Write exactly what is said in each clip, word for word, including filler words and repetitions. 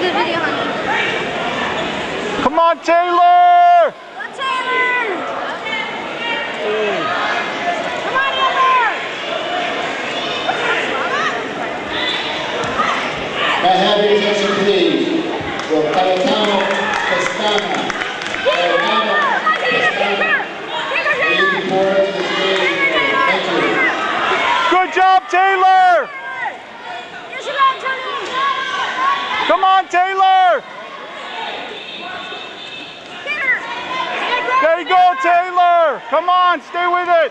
the video, honey. Come on, Taylor! Come on, Taylor! Come on, Amber! May I have your attention, please? For Cayetano Pestana. Cayetano Pestana. Leading forward to the stage. Thank you. Good job, Taylor! Come on, Taylor! There you go, Taylor! Come on, stay with it!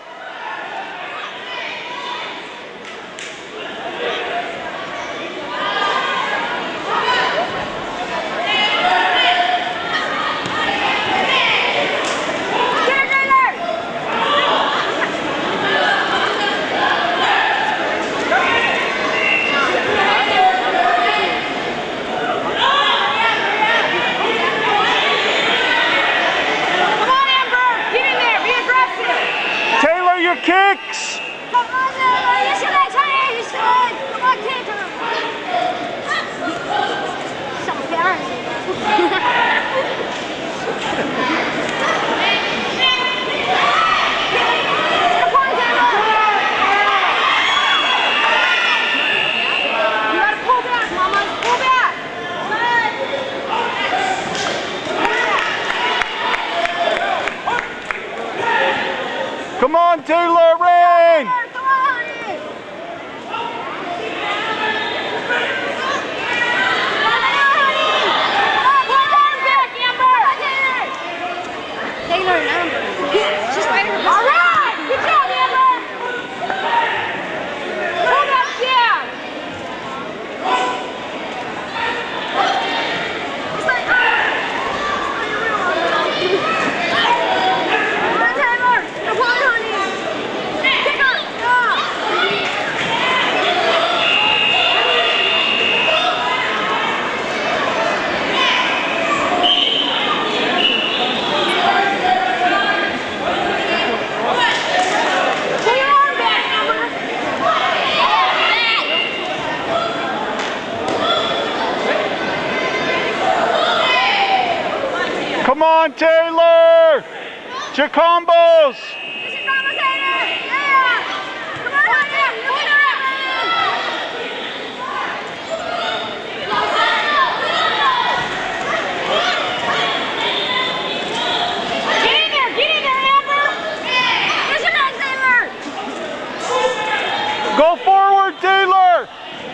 Kicks! Come on, Taylor! You should have tried! You should! Come on, Taylor! So embarrassing. Come on, Taylor! You gotta pull back, Mama! Pull back! Come on, Taylor, Rain! Come on, honey! Taylor and Amber. She's right here. All right! Good job, Amber! Pull that down! It's like, oh! Come on, Taylor! Come on, honey! Pick her! Go! Pull your arm back, Amber! Come on, Taylor! Jacombos! Go forward, Taylor!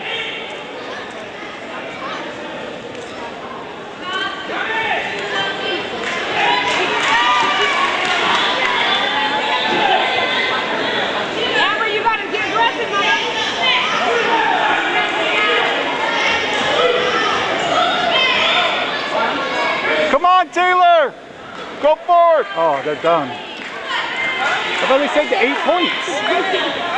Amber, you gotta get aggressive, honey. Come on, Taylor! Go forward! Oh, they're done. I thought they said the eight points.